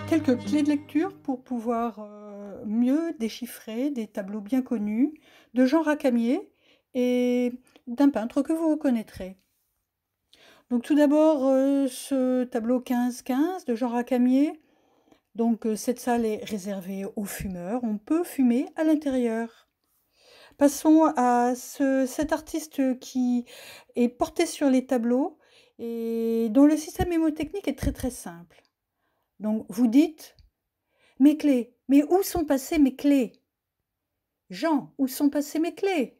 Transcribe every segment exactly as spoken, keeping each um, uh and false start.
quelques clés de lecture pour pouvoir euh, mieux déchiffrer des tableaux bien connus de Jean Racamier et d'un peintre que vous reconnaîtrez. Donc tout d'abord, euh, ce tableau quinze quinze de Jean Racamier. Donc euh, cette salle est réservée aux fumeurs. On peut fumer à l'intérieur. Passons à ce, cet artiste qui est porté sur les tableaux et dont le système mémotechnique est très très simple. Donc vous dites mes clés, mais où sont passées mes clés? Jean, où sont passées mes clés?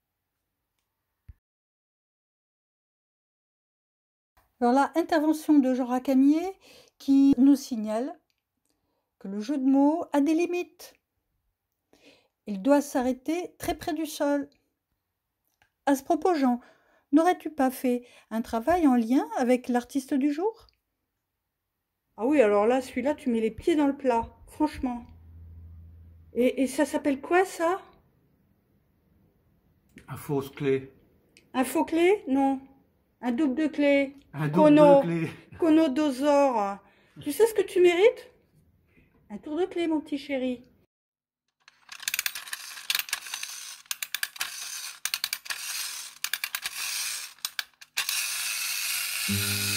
Alors là, intervention de Jean Racamier qui nous signale que le jeu de mots a des limites. Il doit s'arrêter très près du sol. À ce propos, Jean, n'aurais-tu pas fait un travail en lien avec l'artiste du jour? Ah oui, alors là, celui-là, tu mets les pieds dans le plat, franchement. Et, et ça s'appelle quoi, ça? Un fausse clé. Un faux clé? Non. Un double de clé. Un double de Kono. clé. Konodosor. Tu sais ce que tu mérites? Un tour de clé, mon petit chéri. Mmh.